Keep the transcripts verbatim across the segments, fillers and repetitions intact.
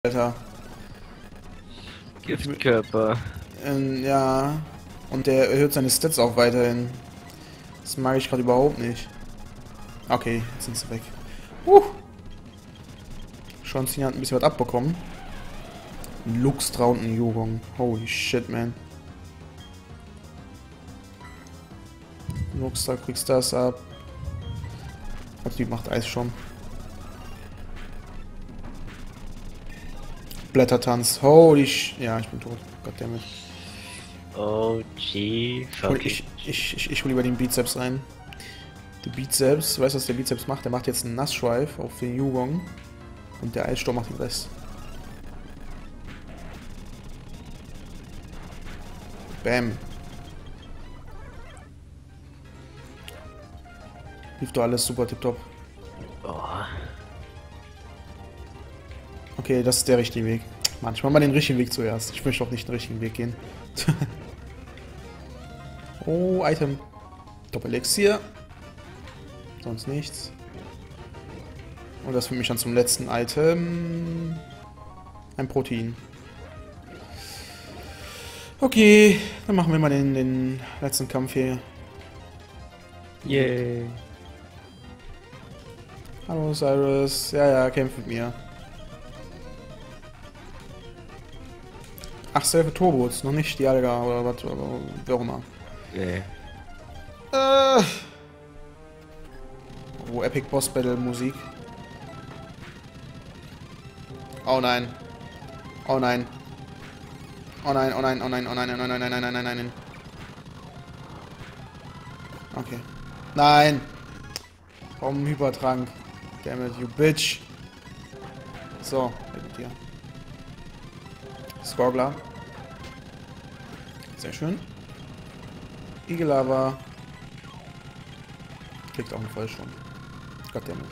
Alter. Giftkörper. Ähm, ja. Und der erhöht seine Stats auch weiterhin. Das mag ich gerade überhaupt nicht. Okay, jetzt sind sie weg. Uh. Schonzini hat ein bisschen was abbekommen. Lux Trauten Jugong. Holy shit, man. Lux, da kriegst du das ab. Was die macht Eis schon. Blättertanz. Holy sh... Ja, ich bin tot. Goddammit. Oh, gee, fuck Ich, ich, ich, ich hol lieber den Bizeps rein. Der Bizeps, weißt du, was der Bizeps macht? Der macht jetzt einen Nassschweif auf den Jugong. Und der Eissturm macht den Rest. Bam. Lief doch alles super tipptopp. Oh. Okay, das ist der richtige Weg. Manchmal mal den richtigen Weg zuerst. Ich möchte auch nicht den richtigen Weg gehen. Oh, Item. Doppelelixier. Sonst nichts. Und das führt mich dann zum letzten Item. Ein Protein. Okay, dann machen wir mal den, den letzten Kampf hier. Yay. Hallo Cyrus. Ja, ja, kämpf mit mir. Ach, selbe Turbos, noch nicht die Alga oder was, oder wie auch immer. Nee. Äh. Oh, Epic Boss Battle Musik. Oh nein. Oh nein. Oh nein, oh nein, oh nein, oh nein, oh nein, oh nein, nein, nein, nein, nein, nein. Okay. Nein! Warum Hypertrank? Damn it, you bitch. So, mit dir. Scorbler. Sehr schön. Igelava. Kriegt auch einen Voll schon. Goddammit.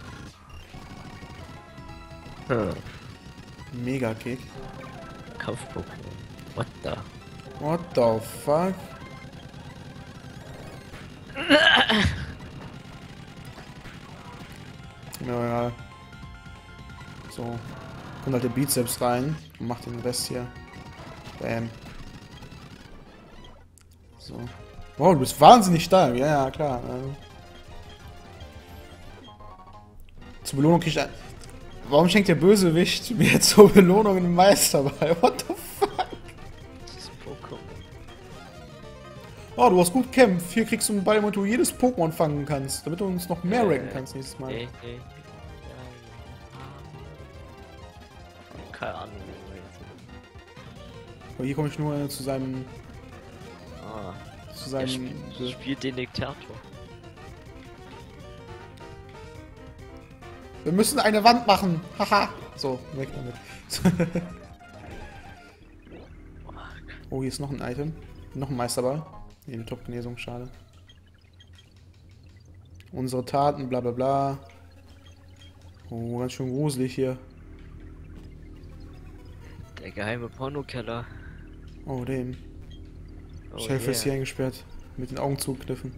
Hm. Mega Kick. Kampf-Pokémon. What the? What the fuck? Ja, ja. So. Kommt halt der Bizeps rein und macht den Rest hier. Bam. So. Wow, du bist wahnsinnig stark. Ja, ja, klar. Zur Belohnung kriegt er... Warum schenkt der Bösewicht mir jetzt zur Belohnung einen Meisterball? What the fuck? Das ist Pokémon. Oh, du hast gut gekämpft. Hier kriegst du einen Ball, damit du jedes Pokémon fangen kannst. Damit du uns noch mehr ranken kannst nächstes Mal. Nee, nee. Keine Ahnung. Aber hier komme ich nur zu seinem... Ah. Zu Er seinem... spielt, spielt den Diktator. Wir müssen eine Wand machen. Haha. So, weg damit. Oh, hier ist noch ein Item. Noch ein Meisterball. Nee, eine Top-Genesung, schade. Unsere Taten, bla bla bla. Oh, ganz schön gruselig hier. Der geheime Pornokeller. Oh, dem. Oh, Shelf ist yeah. hier eingesperrt. Mit den Augen zugekniffen.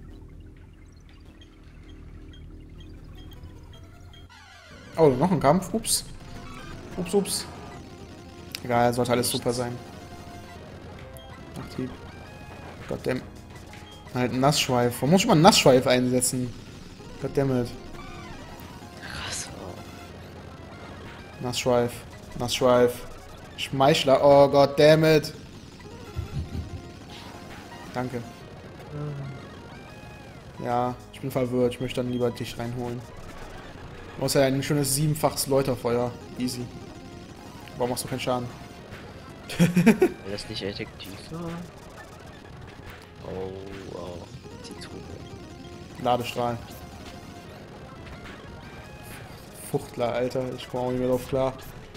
Oh, noch ein Kampf. Ups. Ups, ups. Egal, sollte alles super sein. Aktiv. Goddammit. Halt ein Nassschweif. Warum muss ich mal einen Nassschweif einsetzen? Goddammit. Krass. Nassschweif. Nassschweif. Schmeichler. Oh goddammit. Danke. Ja, ich bin verwirrt. Ich möchte dann lieber dich reinholen. Du hast ja ein schönes siebenfaches Läuterfeuer. Easy. Warum machst du keinen Schaden? Wäre das nicht effektiv? Oh, wow. Zitrone. Ladestrahl. Fuchtler, Alter. Ich komme auch nicht mehr drauf klar.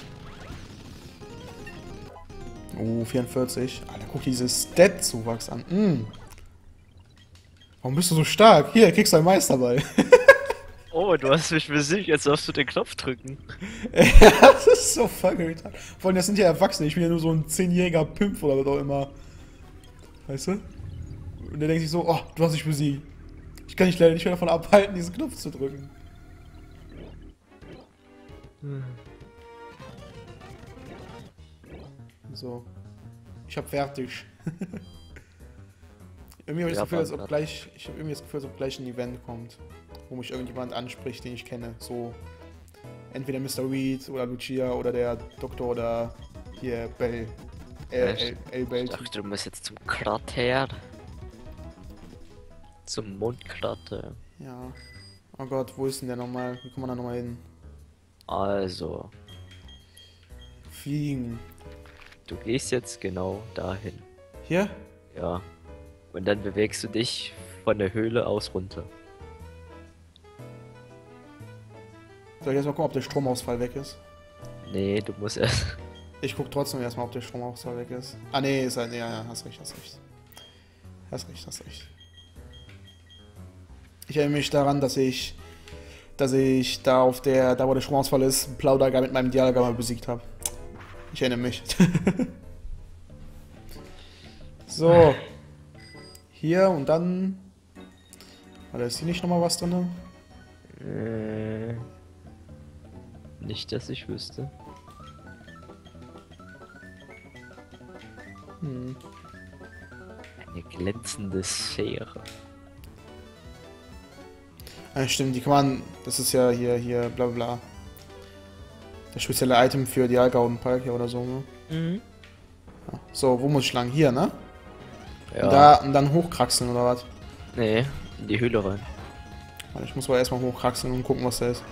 Oh, vierundvierzig. Alter, guck dieses Stat-Zuwachs an. Mm. Warum bist du so stark? Hier, kriegst du einen Meisterball. Oh, du hast mich besiegt, jetzt darfst du den Knopf drücken. Das ist so fucking retarded. Vor allem, das sind ja Erwachsene. Ich bin ja nur so ein zehnjähriger Pimp oder was auch immer. Weißt du? Und der denkt sich so, oh, du hast dich besiegt. Ich kann dich leider nicht mehr davon abhalten, diesen Knopf zu drücken. So. Ich hab fertig. Irgendwie habe ich Ja, das Gefühl, als ob grad. gleich, ich habe irgendwie das Gefühl, als ob gleich ein Event kommt, wo mich irgendjemand anspricht, den ich kenne. So, entweder Mister Reed oder Lucia oder der Doktor oder hier Bell. Äh, Echt? El, El Ich Bell. dachte, du musst jetzt zum Krater. Zum Mondkrater. Ja. Oh Gott, wo ist denn der nochmal? Wie kommt man da nochmal hin? Also, Fliegen. du gehst jetzt genau dahin. Hier? Ja. Und dann bewegst du dich von der Höhle aus runter. Soll ich erstmal gucken, ob der Stromausfall weg ist? Nee, du musst erst. Ich guck trotzdem erstmal, ob der Stromausfall weg ist. Ah, nee, ist halt. Ja, ja, hast recht, hast recht. Hast recht, hast recht. Ich erinnere mich daran, dass ich. dass ich da auf der. da wo der Stromausfall ist, Plaudergar mit meinem Dialgamma besiegt habe. Ich erinnere mich. So. Hier und dann. Warte, ist hier nicht nochmal was drin? Äh, nicht, dass ich wüsste. Hm. Eine glänzende Sphäre. Ah, stimmt, die kann man. Das ist ja hier, hier, bla bla. Das spezielle Item für die Algaudenpark hier oder so, ne? Mhm. Ja. So, wo muss ich lang? Hier, ne? Ja. Und, da, und dann hochkraxeln oder was? Nee, in die Höhle rein. Warte, ich muss mal erstmal hochkraxeln und gucken, was da ist.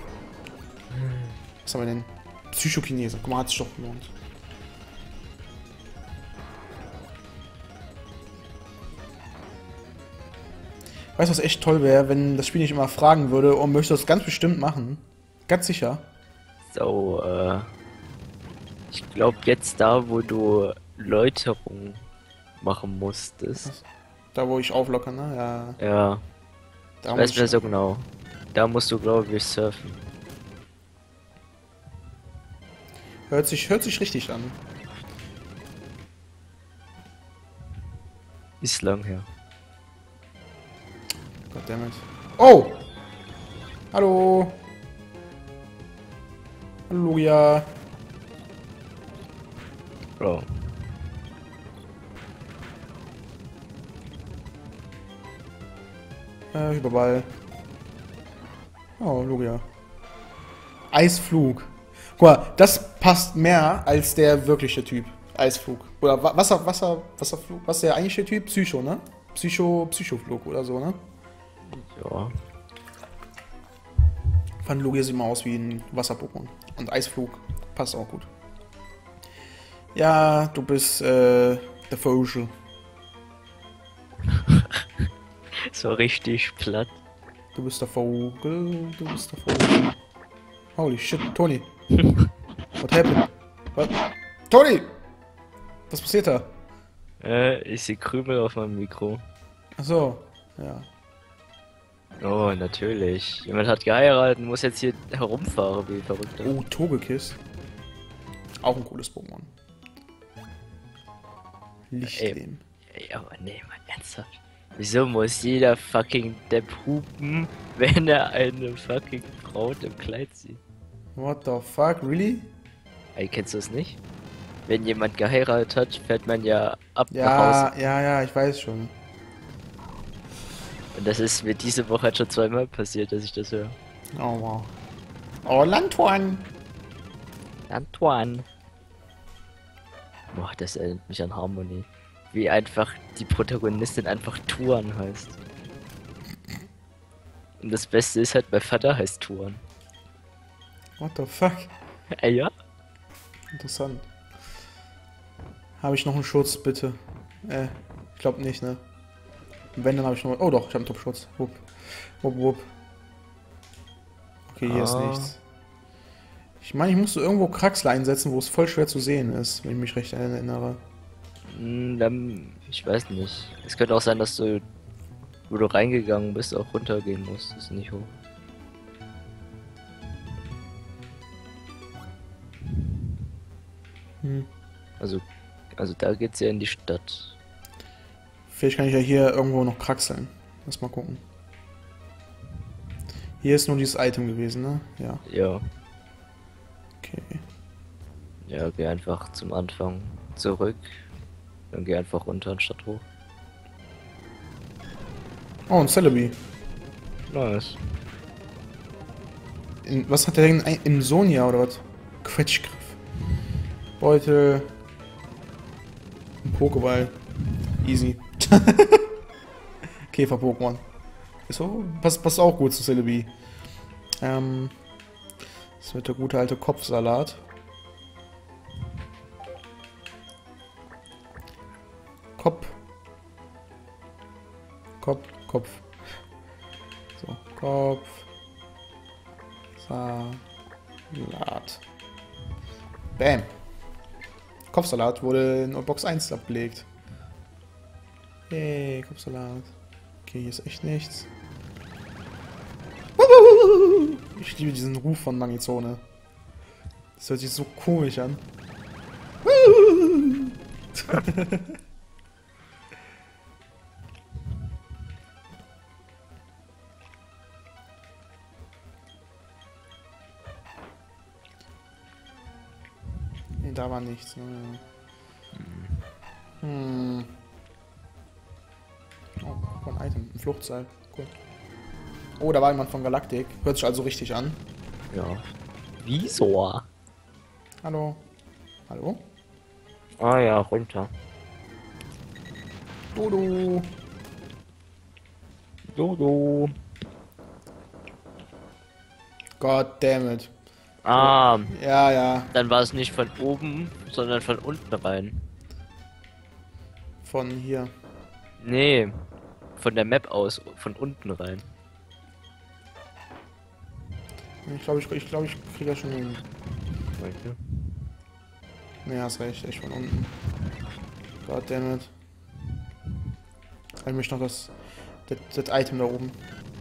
Was haben wir denn? Psychokinese. Guck mal, hat sich doch gelohnt. Weißt du, was echt toll wäre, wenn das Spiel nicht immer fragen würde und möchte das ganz bestimmt machen? Ganz sicher. So, äh. Ich glaube jetzt da, wo du Läuterung machen musstest. Da, wo ich auflocke, ne? Ja. Ja, Da ich muss weiß nicht mehr so genau. Da musst du, glaube ich, surfen. Hört sich, hört sich richtig an. Ist lang her. Goddammit. Oh! Hallo! Halleluja! Bro. Äh, Überball. Oh, Lugia. Eisflug. Guck mal, das passt mehr als der wirkliche Typ. Eisflug. Oder Wa- Wasser, Wasser, Wasserflug. Was ist der eigentliche Typ? Psycho, ne? Psycho, Psychoflug oder so, ne? Ja. Fand Lugia sieht mal aus wie ein Wasser-Pokémon. Und Eisflug passt auch gut. Ja, du bist, äh, der Vogel. So richtig platt. Du bist der Vogel, du bist der Vogel. Holy shit, Toni. What happened? What? Toni! Was passiert da? Äh, ich sehe Krümel auf meinem Mikro. Achso, ja. Oh, natürlich. Jemand hat geheiratet und muss jetzt hier herumfahren wie verrückt. Oh, Togekiss. Auch ein cooles Pokémon. Lichtlehm. Ey, aber nee, mal ernsthaft. Wieso muss jeder fucking Depp hupen, wenn er eine fucking Braut im Kleid sieht? What the fuck, really? Ey, kennst du das nicht? Wenn jemand geheiratet hat, fährt man ja ab nach Ja, Hause. ja, ja, ich weiß schon. Und das ist mir diese Woche schon zweimal passiert, dass ich das höre. Oh, wow. Oh, Lantuan! Antoine. Boah, das erinnert mich an Harmony. Wie einfach die Protagonistin einfach Tuan heißt. Und das Beste ist halt, mein Vater heißt Tuan. What the fuck? Äh, ja? Interessant. Habe ich noch einen Schutz, bitte? Äh, ich glaube nicht, ne? Und wenn, dann habe ich noch... Oh doch, ich habe einen Top-Schutz. Wupp. Wupp, wupp. Okay, hier ist Ah. nichts. Ich meine, ich musste irgendwo Kraxel einsetzen, wo es voll schwer zu sehen ist, wenn ich mich recht erinnere. Hm, dann, ich weiß nicht. Es könnte auch sein, dass du, wo du reingegangen bist, auch runtergehen musst. Das ist nicht hoch. Hm. Also, also da geht's ja in die Stadt. Vielleicht kann ich ja hier irgendwo noch kraxeln. Lass mal gucken. Hier ist nur dieses Item gewesen, ne? Ja, Ja. okay. Ja, geh einfach zum Anfang zurück. Dann geh einfach runter anstatt hoch. Oh, ein Celebi. Nice. In, was hat der denn? Ein- Im Sonja oder was? Quetschgriff. Beutel. Ein Pokéball. Easy. Käfer-Pokémon. Ist so, passt, passt auch gut zu Celebi. Ähm. Das wird der gute alte Kopfsalat. Kopf. Kopf, Kopf. So, Kopf. Salat. Bam. Kopfsalat wurde in Box eins abgelegt. Hey, Kopfsalat. Okay, hier ist echt nichts. Ich liebe diesen Ruf von Mangizone. Das hört sich so komisch an. Nee, da war nichts. Ne? Hm. Oh, guck mal, ein Item. Ein Fluchtseil. Cool. Oh, da war jemand von Galaktik. Hört sich also richtig an. Ja. Wieso? Hallo. Hallo? Ah ja, runter. Dodo. Dodo. God damn it. Ah, Ja, ja. dann war es nicht von oben, sondern von unten rein. Von hier. Nee, von der Map aus, von unten rein. Ich glaube, ich, ich, glaub, ich kriege das schon hin. Danke. Nee, hast recht. Echt von unten. God damn it. Ich möchte noch das, das, das Item da oben.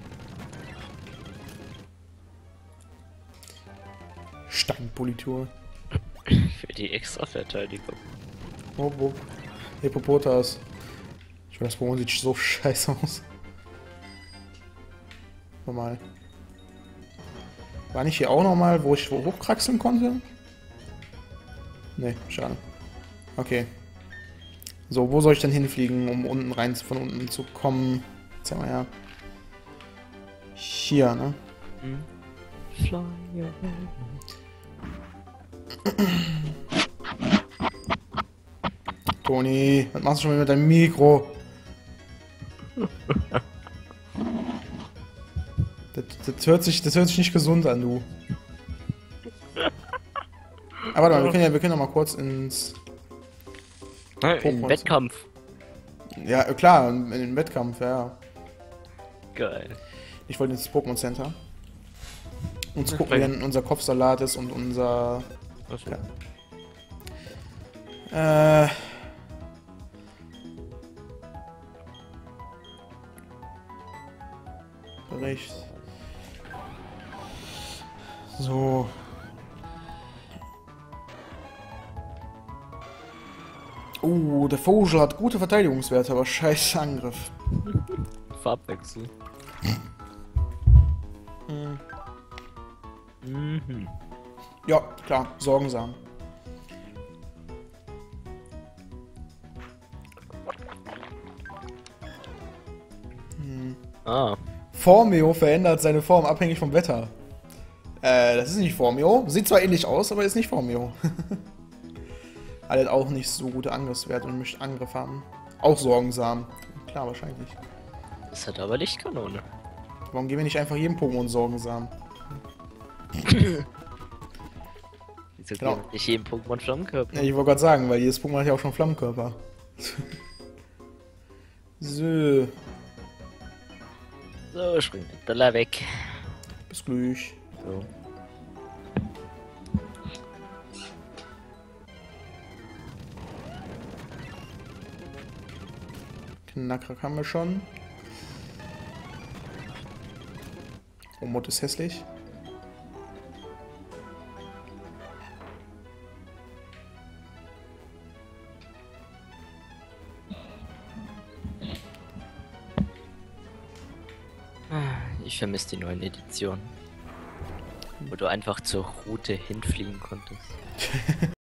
Steinpolitur. Für die extra Verteidigung. Oh, oh. Hippopotas. Ich weiß, das Pokémon sieht so scheiße aus. Normal. War nicht hier auch nochmal, wo ich wo hochkraxeln konnte? Ne, schade. Okay. So, wo soll ich denn hinfliegen, um unten rein von unten zu kommen? Zeig mal her. Hier, ne? Hm. Fly away. Toni, was machst du schon wieder mit deinem Mikro? Das, das, hört sich, das hört sich nicht gesund an, du. Aber warte mal, wir können ja, wir können ja mal kurz ins... Im Pokémon- Wettkampf. Ja, klar, in den Wettkampf, ja. Geil. Ich wollte ins Pokémon Center. Uns gucken, wie denn unser Kopfsalat ist und unser... Achso. Ja. Äh... Bericht. So. Oh, der Vogel hat gute Verteidigungswerte, aber scheiß Angriff. Farbwechsel. Hm. Mhm. Ja, klar, Sorgensam. Hm. Ah. Formio verändert seine Form abhängig vom Wetter. Äh, das ist nicht Formio. Sieht zwar ähnlich aus, aber ist nicht Formio. Er hat auch nicht so gute Angriffswerte und möchte Angriff haben. Auch Sorgensam. Klar, wahrscheinlich. Das hat aber Lichtkanone. Warum geben wir nicht einfach jedem Pokémon Sorgensam? Wieso Genau. geben nicht jedem Pokémon Flammenkörper? Ja, ich wollte gerade sagen, weil jedes Pokémon hat ja auch schon Flammenkörper. So, So, spring den Dollar weg. bis gleich. So. Knackrack haben wir schon. Omot ist hässlich. Ich vermisse die neuen Editionen. Wo du einfach zur Route hinfliegen konntest.